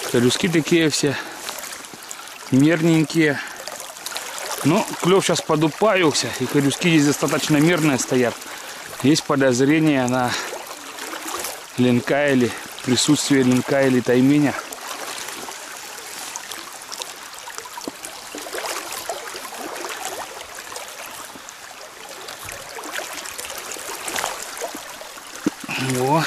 Корюски такие все мерненькие. Но клев сейчас подупаился, и корюски здесь достаточно мерные стоят. Есть подозрение на ленка или присутствие ленка или тайменя. Во.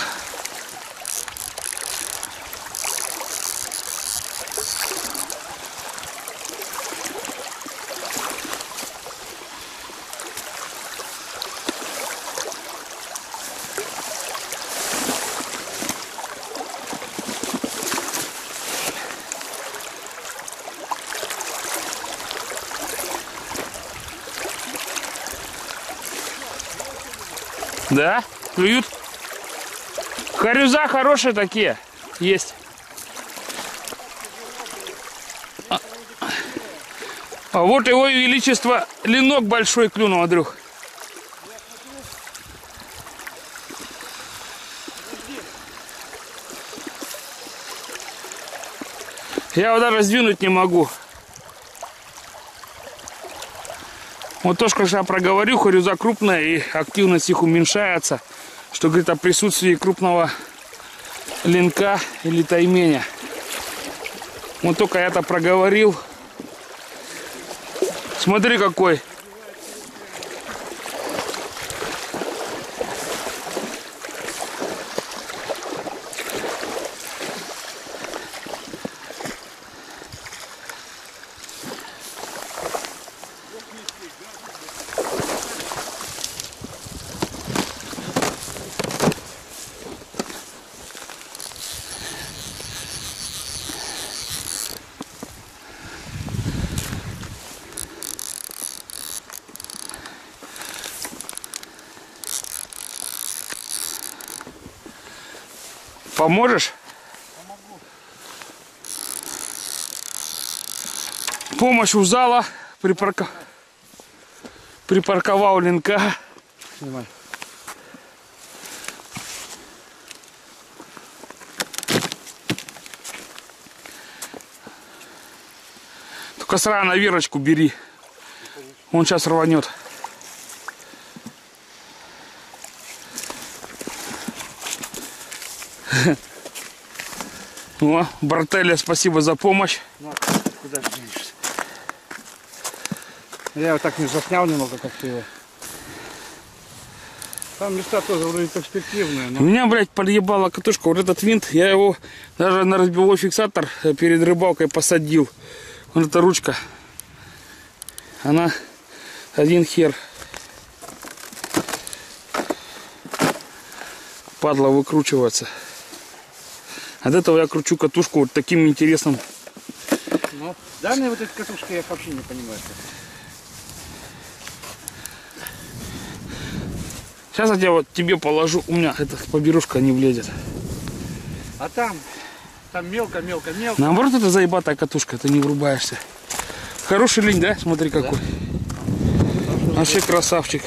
Да, клюют. Корюза хорошие такие есть. А вот его величество ленок большой клюнул, Андрюх. Я его даже сдвинуть не могу. Вот то, что я проговорю, корюза крупная и активность их уменьшается, что говорит о присутствии крупного ленка или тайменя. Вот только я это проговорил. Смотри какой. Поможешь? Помогу. Помощь у зала. Припарковал ленка. Снимай. Только сразу на вирочку бери. Он сейчас рванет. О, Брателя, спасибо за помощь. Ну, куда же денешься? Я его так не заснял немного, как ты его. Там места тоже вроде перспективные. Но... Меня, блядь, подъебала катушка. Вот этот винт, я его даже на разбивной фиксатор перед рыбалкой посадил. Вот эта ручка. Она один хер. Падла выкручивается. От этого я кручу катушку вот таким интересным. Ну, данные вот эти катушки я вообще не понимаю. Сейчас я вот тебе положу. У меня эта поберушка не влезет. А там мелко. Наоборот, это заебатая катушка, ты не врубаешься. Хороший линь, да? Смотри какой. Да. Вообще красавчик.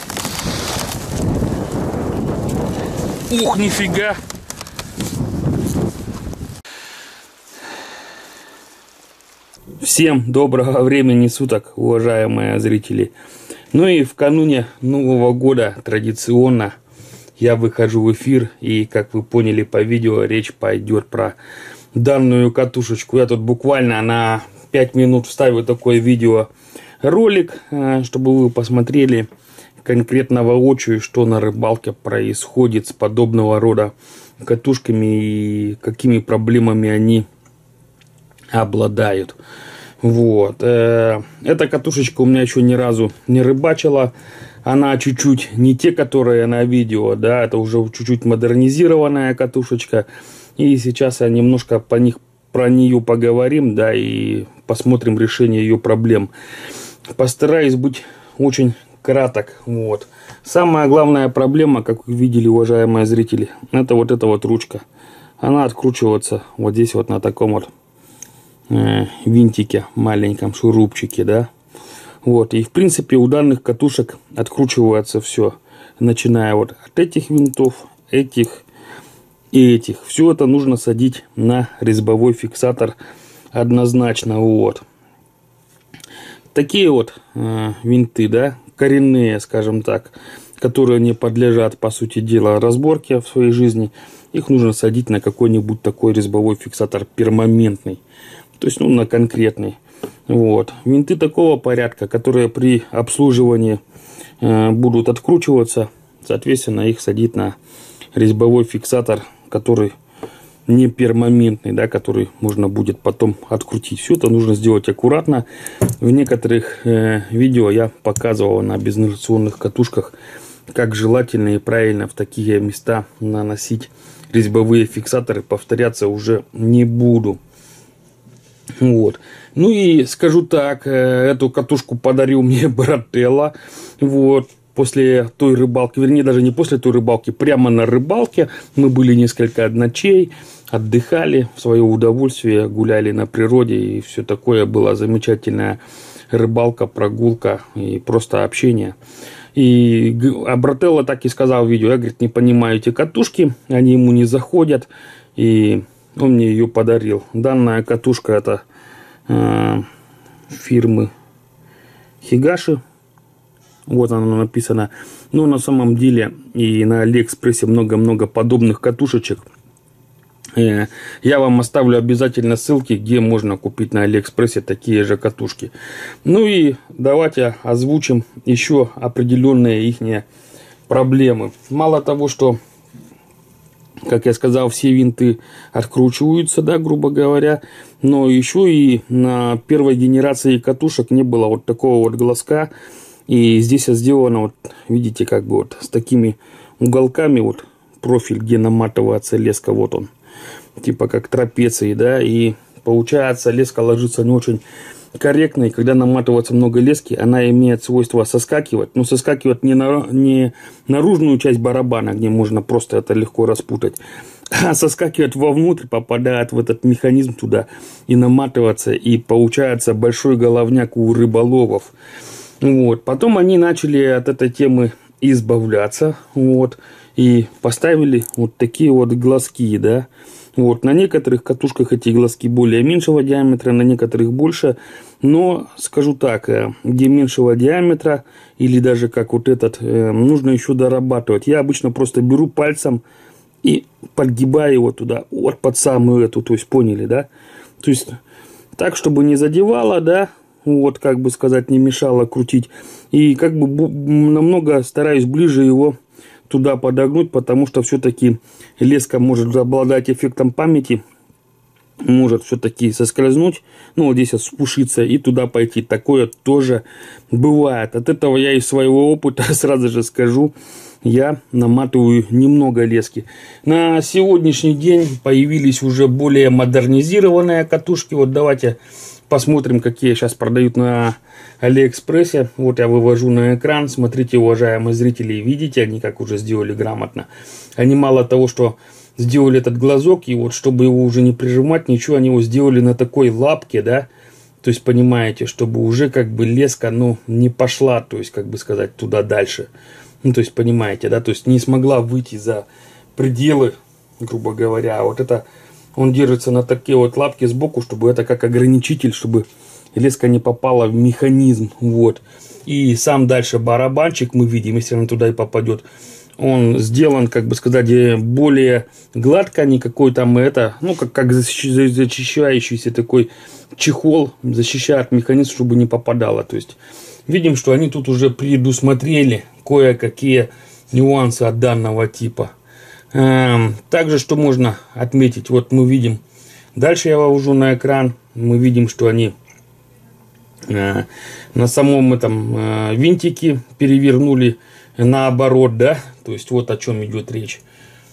Ух, нифига. Всем доброго времени суток, уважаемые зрители. Ну и в кануне Нового года традиционно я выхожу в эфир. И, как вы поняли по видео, речь пойдет про данную катушечку. Я тут буквально на 5 минут вставил такой видеоролик, чтобы вы посмотрели конкретно воочию, что на рыбалке происходит с подобного рода катушками и какими проблемами они обладают. Вот. Эта катушечка у меня еще ни разу не рыбачила. Она чуть-чуть не те, которые на видео, да, это уже чуть-чуть модернизированная катушечка. И сейчас я немножко про нее поговорим, да, и посмотрим решение ее проблем. Постараюсь быть очень краток. Вот. Самая главная проблема, как вы видели, уважаемые зрители, это вот эта вот ручка. Она откручивается вот здесь вот на таком вот винтике, маленьком шурупчике, да. Вот. И в принципе у данных катушек откручивается все, начиная вот от этих винтов, этих и этих. Все это нужно садить на резьбовой фиксатор однозначно. Вот. Такие вот винты, да, коренные, скажем так, которые не подлежат, по сути дела, разборке в своей жизни, их нужно садить на какой-нибудь такой резьбовой фиксатор перманентный. То есть, ну, на конкретный. Вот. Винты такого порядка, которые при обслуживании будут откручиваться, соответственно, их садить на резьбовой фиксатор, который не перманентный, да, который можно будет потом открутить. Все это нужно сделать аккуратно. В некоторых видео я показывал на безинерционных катушках, как желательно и правильно в такие места наносить резьбовые фиксаторы. Повторяться уже не буду. Вот. Ну и скажу так, эту катушку подарил мне брателло. Вот. После той рыбалки, вернее, даже не после той рыбалки, прямо на рыбалке. Мы были несколько ночей, отдыхали в свое удовольствие, гуляли на природе, и все такое. Была замечательная рыбалка, прогулка и просто общение. И брателло так и сказал в видео: я, говорит, не понимаю эти катушки, они ему не заходят, и он мне ее подарил. Данная катушка это фирмы Хигаши. Вот она написана. Но на самом деле и на Алиэкспрессе много-много подобных катушечек. Я вам оставлю обязательно ссылки, где можно купить на Алиэкспрессе такие же катушки. Ну и давайте озвучим еще определенные их проблемы. Мало того, что, как я сказал, все винты откручиваются, да, грубо говоря, но еще и на первой генерации катушек не было вот такого вот глазка. И здесь сделано, вот, видите, как бы вот с такими уголками, вот профиль, где наматывается леска, вот он, типа как трапеции, да, и получается леска ложится не очень корректно, и когда наматывается много лески, она имеет свойство соскакивать, но соскакивать не наружную часть барабана, где можно просто это легко распутать, а соскакивать вовнутрь, попадает в этот механизм туда и наматываться, и получается большой головняк у рыболовов. Вот. Потом они начали от этой темы избавляться, вот, и поставили вот такие вот глазки, да. Вот. На некоторых катушках эти глазки более меньшего диаметра, на некоторых больше, но скажу так, где меньшего диаметра или даже как вот этот, нужно еще дорабатывать. Я обычно просто беру пальцем и подгибаю его туда, вот под самую эту, то есть поняли, да. То есть так, чтобы не задевало, да. Вот, как бы сказать, не мешало крутить. И как бы намного стараюсь ближе его туда подогнуть, потому что все-таки леска может обладать эффектом памяти, может все-таки соскользнуть, ну вот здесь спушиться и туда пойти. Такое тоже бывает. От этого я из своего опыта сразу же скажу, я наматываю немного лески. На сегодняшний день появились уже более модернизированные катушки. Вот давайте посмотрим, какие сейчас продают на Алиэкспрессе. Вот я вывожу на экран. Смотрите, уважаемые зрители, видите, они как уже сделали грамотно. Они мало того, что сделали этот глазок, и вот чтобы его уже не прижимать, ничего, они его сделали на такой лапке, да. То есть, понимаете, чтобы уже как бы леска, ну, не пошла, то есть, как бы сказать, туда дальше. Ну, то есть, понимаете, да, то есть, не смогла выйти за пределы, грубо говоря. Вот это... Он держится на такие вот лапки сбоку, чтобы это как ограничитель, чтобы леска не попала в механизм. Вот. И сам дальше барабанчик мы видим, если он туда и попадет. Он сделан, как бы сказать, более гладко, не какой там это, ну, как защищающийся такой чехол, защищает механизм, чтобы не попадало. То есть, видим, что они тут уже предусмотрели кое-какие нюансы от данного типа. Также, что можно отметить, вот мы видим, дальше я вывожу на экран, мы видим, что они на самом этом винтике перевернули наоборот, да, то есть вот о чем идет речь.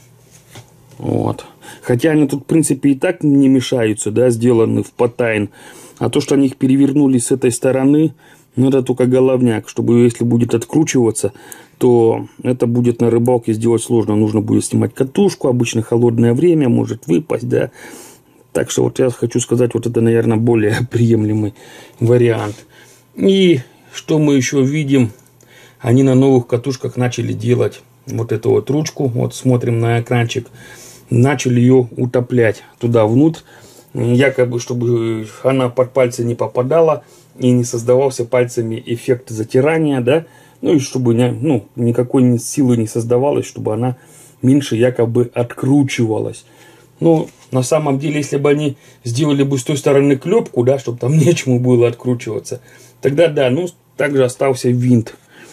Вот. Хотя они тут, в принципе, и так не мешаются, да, сделаны в паттайн, а то, что они их перевернули с этой стороны, ну, это только головняк, чтобы если будет откручиваться, то это будет на рыбалке сделать сложно. Нужно будет снимать катушку, обычно холодное время, может выпасть, да. Так что вот я хочу сказать, вот это, наверное, более приемлемый вариант. И что мы еще видим, они на новых катушках начали делать вот эту вот ручку. Вот смотрим на экранчик. начали ее утоплять туда внутрь, якобы, чтобы она под пальцы не попадала и не создавался пальцами эффект затирания, да, ну и чтобы никакой силы не создавалось, чтобы она меньше якобы откручивалась. Но на самом деле, если бы они сделали бы с той стороны клепку, да, чтобы там нечему было откручиваться, тогда да, ну, также остался винт.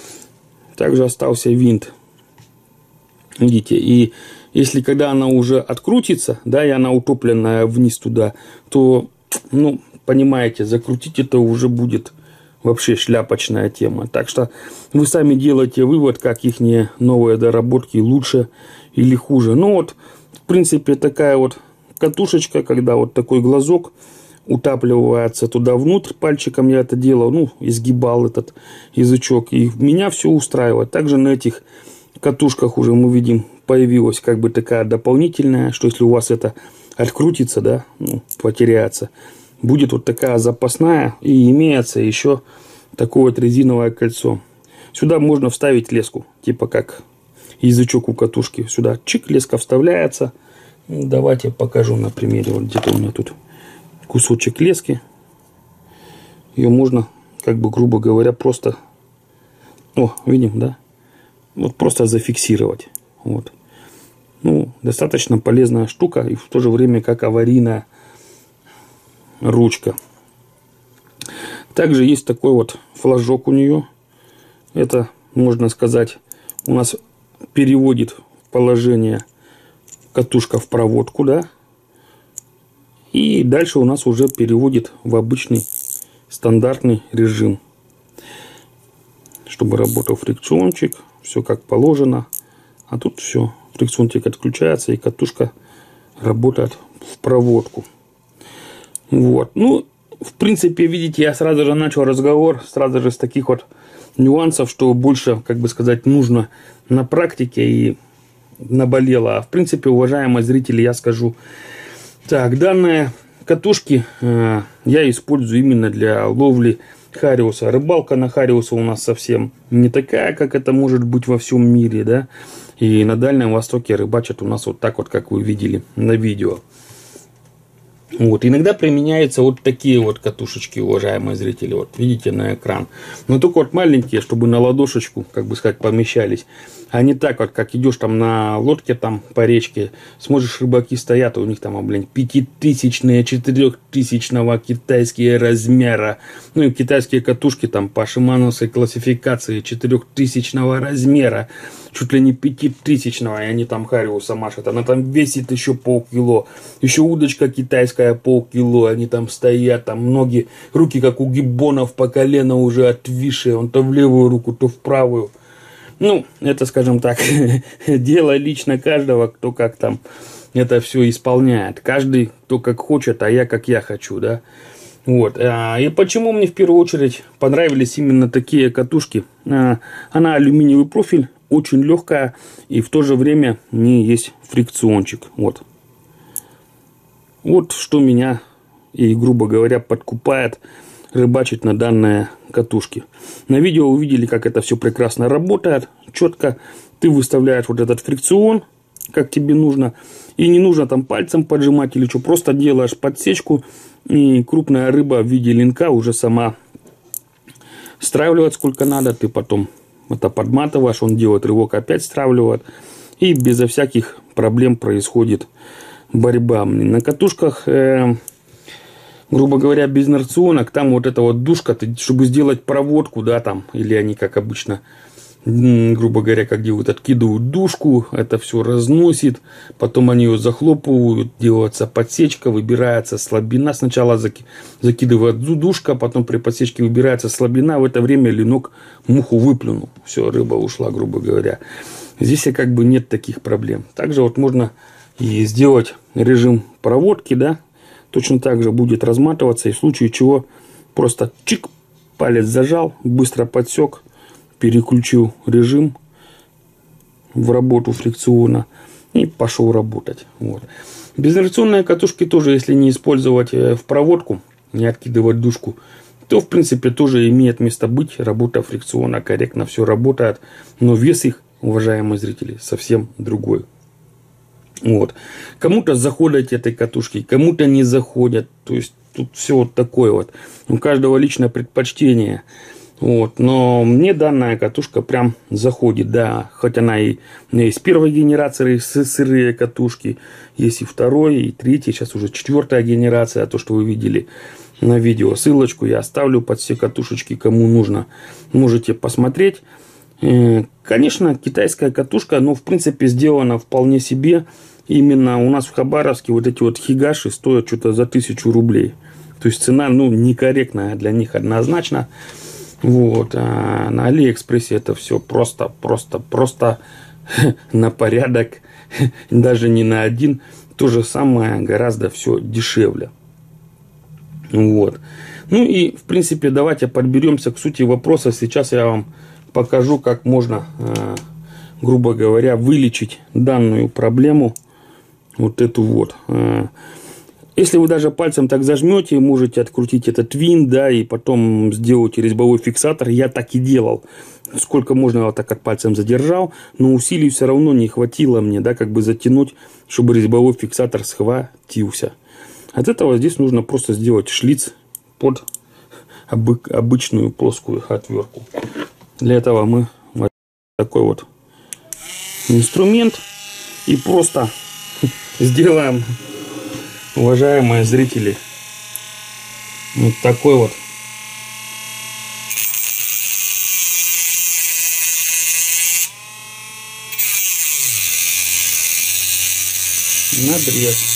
Видите, и если когда она уже открутится, да, и она утопленная вниз туда, то, ну, понимаете, закрутить это уже будет вообще шляпочная тема. Так что вы сами делаете вывод, как их новые доработки лучше или хуже. Ну вот, в принципе, такая вот катушечка, когда вот такой глазок утапливается туда внутрь, пальчиком я это делал, ну, изгибал этот язычок, и меня все устраивает. Также на этих катушках уже мы видим, появилась как бы такая дополнительная, что если у вас это открутится, да, ну, потеряется, будет вот такая запасная, и имеется еще такое вот резиновое кольцо. Сюда можно вставить леску, типа как язычок у катушки. Сюда чик, леска вставляется. Давайте покажу на примере. Вот где-то у меня тут кусочек лески. Ее можно, как бы, грубо говоря, просто, видим, да, вот просто зафиксировать. Вот. Ну, достаточно полезная штука и в то же время как аварийная ручка. Также есть такой вот флажок у нее. Это, можно сказать, у нас переводит положение катушка в проводку, да. И дальше у нас уже переводит в обычный стандартный режим. Чтобы работал фрикциончик, все как положено. А тут все, фрикциончик отключается и катушка работает в проводку. Вот, ну, в принципе, видите, я сразу же начал разговор, сразу же с таких вот нюансов, что больше, как бы сказать, нужно на практике и наболело. А в принципе, уважаемые зрители, я скажу так, данные катушки я использую именно для ловли хариуса. Рыбалка на хариуса у нас совсем не такая, как это может быть во всем мире, да. И на Дальнем Востоке рыбачат у нас вот так вот, как вы видели на видео. Вот, иногда применяются вот такие вот катушечки, уважаемые зрители. Вот видите на экран. Но только вот маленькие, чтобы на ладошечку, как бы сказать, помещались. А не так вот, как идешь там на лодке там по речке, смотришь, рыбаки стоят, у них там, 5000-е, 4000-го китайские размера. Ну и китайские катушки там по шимановской классификации 4000-го размера. Чуть ли не 5000-го, и они там хариуса машут. Она там весит еще полкило. Еще удочка китайская полкило. Они там стоят, там ноги, руки как у гиббонов по колено уже отвисшие. Он то в левую руку, то в правую. Ну, это, скажем так, дело лично каждого, кто как там это все исполняет. Каждый, кто как хочет, а я как я хочу, да. Вот. И почему мне в первую очередь понравились именно такие катушки? Она алюминиевый профиль, очень легкая, и в то же время в ней есть фрикциончик. Вот. Вот что меня и, грубо говоря, подкупает рыбачить на данные катушки. На видео увидели, как это все прекрасно работает, четко. Ты выставляешь вот этот фрикцион, как тебе нужно, и не нужно там пальцем поджимать или что, просто делаешь подсечку, и крупная рыба в виде линка уже сама стравливает сколько надо, ты потом это подматываешь, он делает рывок, опять стравливает, и безо всяких проблем происходит борьба. На катушках грубо говоря, без инерционок, там вот эта вот дужка, чтобы сделать проводку, да, там, или они, как обычно, грубо говоря, как делают, откидывают дужку, это все разносит, потом они ее захлопывают, делается подсечка, выбирается слабина, сначала закидывает дужка, потом при подсечке выбирается слабина, в это время ленок муху выплюнул, все, рыба ушла, грубо говоря. Здесь как бы нет таких проблем. Также вот можно и сделать режим проводки, да, точно так же будет разматываться, и в случае чего просто чик, палец зажал, быстро подсек, переключил режим в работу фрикциона и пошел работать. Вот. Безинерционные катушки тоже, если не использовать в проводку, не откидывать дужку, то в принципе тоже имеет место быть. Работа фрикциона корректно все работает, но вес их, уважаемые зрители, совсем другой. Вот. Кому-то заходят этой катушки, кому-то не заходят. То есть тут все вот такое вот. У каждого личное предпочтение. Вот. Но мне данная катушка прям заходит, да. Хоть она и из первой генерации сырые катушки, есть и второй, и третий, сейчас уже четвертая генерация, то, что вы видели на видео. Ссылочку я оставлю под все катушечки, кому нужно. Можете посмотреть. Конечно, китайская катушка, но в принципе сделана вполне себе. Именно у нас в Хабаровске вот эти вот хигаши стоят что-то за 1000 рублей. То есть цена, ну, некорректная для них однозначно. Вот. А на Алиэкспрессе это все просто на порядок, даже не на один. То же самое, гораздо все дешевле. Вот. Ну и, в принципе, давайте подберемся к сути вопроса. Сейчас я вам покажу, как можно, грубо говоря, вылечить данную проблему. Вот эту вот. Если вы даже пальцем так зажмете, можете открутить этот винт, да, и потом сделать резьбовой фиксатор. Я так и делал. Сколько можно, я вот так как пальцем задержал, но усилий все равно не хватило мне, да, как бы затянуть, чтобы резьбовой фиксатор схватился. От этого здесь нужно просто сделать шлиц под обычную плоскую отвертку. Для этого мы вот такой вот инструмент и просто сделаем, уважаемые зрители, вот такой вот надрез.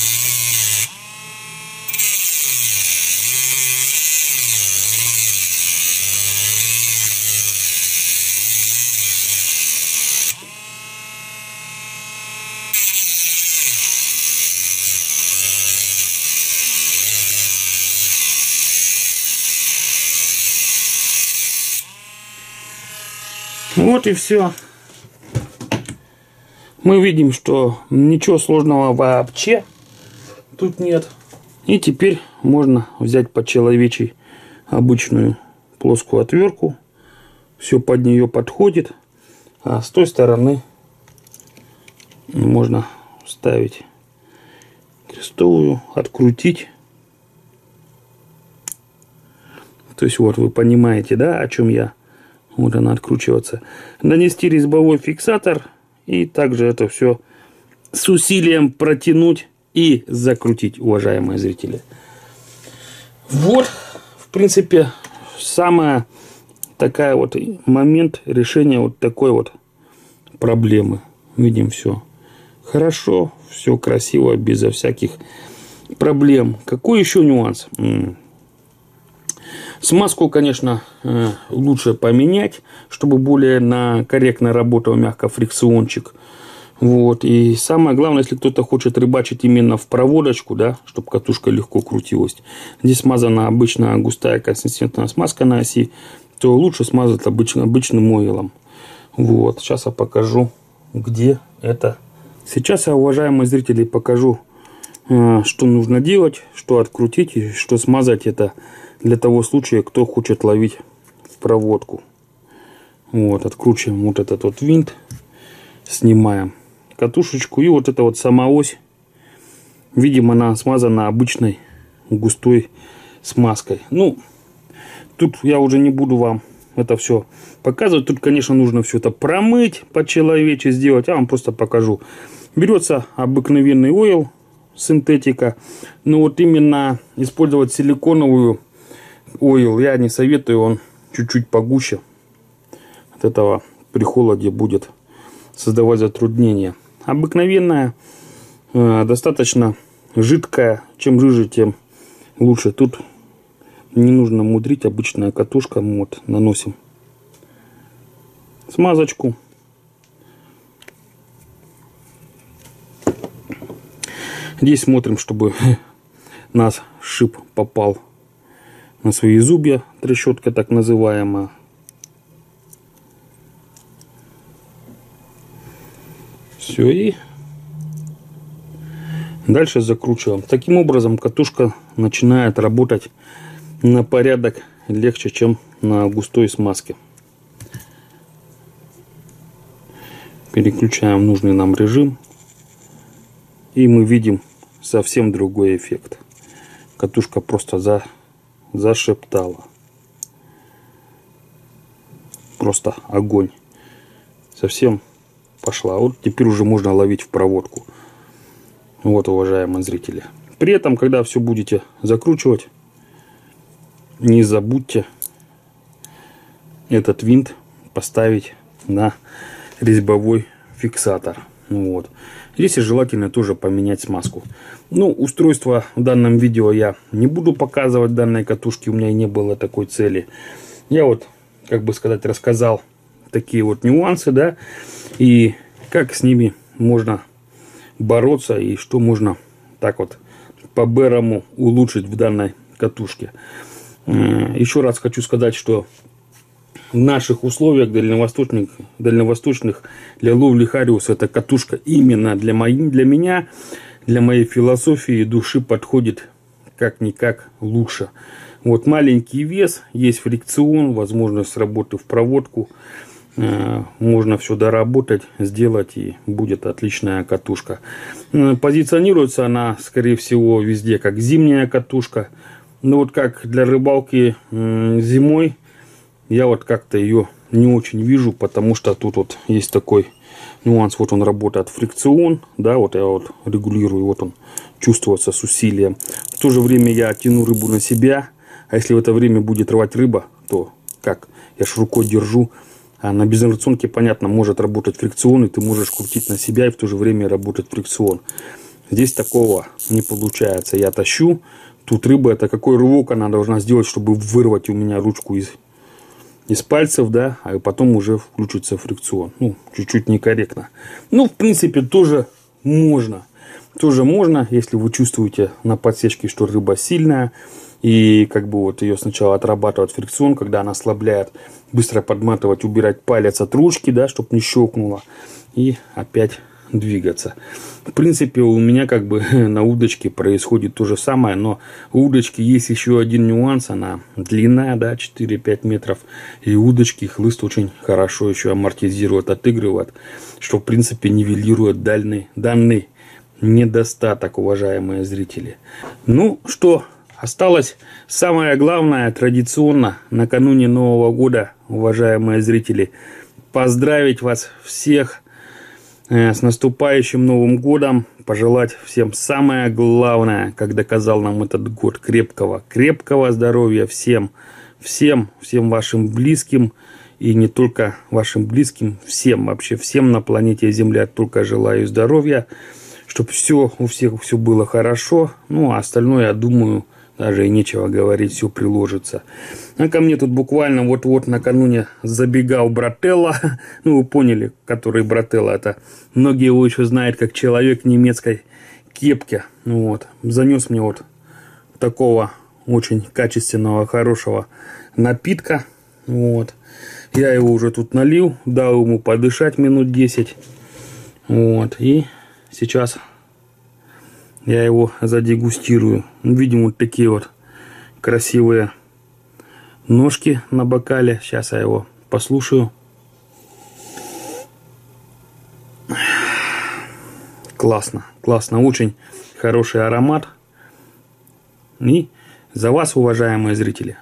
Вот и все. Мы видим, что ничего сложного вообще тут нет. И теперь можно взять по-человечьи обычную плоскую отвертку. Все под нее подходит. А с той стороны можно вставить крестовую, открутить. То есть вот вы понимаете, да, о чем я. Вот она откручивается. Нанести резьбовой фиксатор. И также это все с усилием протянуть и закрутить, уважаемые зрители. Вот, в принципе, самая такая вот момент решения вот такой вот проблемы. Видим все хорошо, все красиво, безо всяких проблем. Какой еще нюанс? Смазку, конечно, лучше поменять, чтобы более корректно работал мягкофрикциончик. Вот. И самое главное, если кто-то хочет рыбачить именно в проводочку, да, чтобы катушка легко крутилась. Здесь смазана обычная густая консистентная смазка на оси, то лучше смазать обычным оилом. Вот. Сейчас я покажу, где это. Сейчас я, уважаемые зрители, покажу, что нужно делать, что открутить и что смазать это. Для того случая, кто хочет ловить в проводку. Вот, откручиваем вот этот вот винт. Снимаем катушечку. И вот эта вот сама ось. Видимо, она смазана обычной густой смазкой. Ну, тут я уже не буду вам это все показывать. Тут, конечно, нужно все это промыть по-человечески сделать. Я вам просто покажу. Берется обыкновенный ойл, синтетика. Но вот именно использовать силиконовую ойл я не советую, он чуть-чуть погуще. От этого при холоде будет создавать затруднения. Обыкновенная, достаточно жидкая. Чем жиже, тем лучше. Тут не нужно мудрить, обычная катушка. Вот, наносим смазочку. Здесь смотрим, чтобы нас шип попал на свои зубья, трещотка так называемая. Все, и дальше закручиваем. Таким образом катушка начинает работать на порядок легче, чем на густой смазке. Переключаем в нужный нам режим. И мы видим совсем другой эффект. Катушка просто зашептала. Просто огонь. Совсем пошла. Вот теперь уже можно ловить в проводку. Вот, уважаемые зрители. При этом, когда все будете закручивать, не забудьте этот винт поставить на резьбовой фиксатор. Вот. Здесь желательно тоже поменять смазку. Ну, устройство в данном видео я не буду показывать данной катушки. У меня и не было такой цели. Я вот, как бы сказать, рассказал такие вот нюансы, да, и как с ними можно бороться, и что можно так вот по-бэрому улучшить в данной катушке. Еще раз хочу сказать, что в наших условиях дальневосточных для ловли хариуса эта катушка именно для меня, для моей философии и души подходит как-никак лучше. Вот маленький вес, есть фрикцион, возможность работы в проводку. Можно все доработать, сделать, и будет отличная катушка. Позиционируется она, скорее всего, везде как зимняя катушка. Но вот как для рыбалки зимой, я вот как-то ее не очень вижу, потому что тут вот есть такой нюанс. Вот он работает фрикцион, да, вот я вот регулирую, вот он чувствуется с усилием. В то же время я тяну рыбу на себя, а если в это время будет рвать рыба, то как? Я ж рукой держу. А на безинерционке, понятно, может работать фрикцион, и ты можешь крутить на себя, и в то же время работать фрикцион. Здесь такого не получается. Я тащу, тут рыба, это какой рывок она должна сделать, чтобы вырвать у меня ручку из пальцев, да, а потом уже включится фрикцион. Ну, чуть-чуть некорректно. Ну, в принципе, тоже можно. Тоже можно, если вы чувствуете на подсечке, что рыба сильная. И как бы вот ее сначала отрабатывать фрикцион, когда она ослабляет, быстро подматывать, убирать палец от ручки, да, чтобы не щелкнуло. И опять двигаться. В принципе, у меня как бы на удочке происходит то же самое, но у удочки есть еще один нюанс. Она длинная, да, 4-5 метров. И удочки хлыст очень хорошо еще амортизирует, отыгрывает, что в принципе нивелирует данный недостаток, уважаемые зрители. Ну что, осталось самое главное, традиционно, накануне Нового года, уважаемые зрители, поздравить вас всех с наступающим Новым годом, пожелать всем самое главное, как доказал нам этот год, крепкого здоровья всем вашим близким, и не только вашим близким, всем, вообще всем на планете Земля только желаю здоровья, чтобы у всех все было хорошо, ну а остальное, я думаю, даже и нечего говорить, все приложится. А ко мне тут буквально вот-вот накануне забегал брателло. Ну, вы поняли, который брателло. Это многие его еще знают как человек в немецкой кепке. Вот. Занес мне вот такого очень качественного, хорошего напитка. Вот. Я его уже тут налил, дал ему подышать минут 10. Вот. И сейчас я его задегустирую. Видим вот такие вот красивые ножки на бокале. Сейчас я его послушаю. Классно, классно. Очень хороший аромат. И за вас, уважаемые зрители.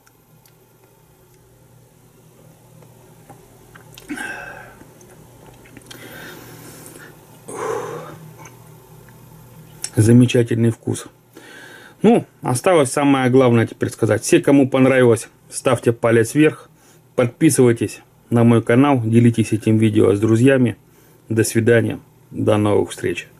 Замечательный вкус. Ну, осталось самое главное теперь сказать. Все, кому понравилось, ставьте палец вверх. Подписывайтесь на мой канал. Делитесь этим видео с друзьями. До свидания. До новых встреч.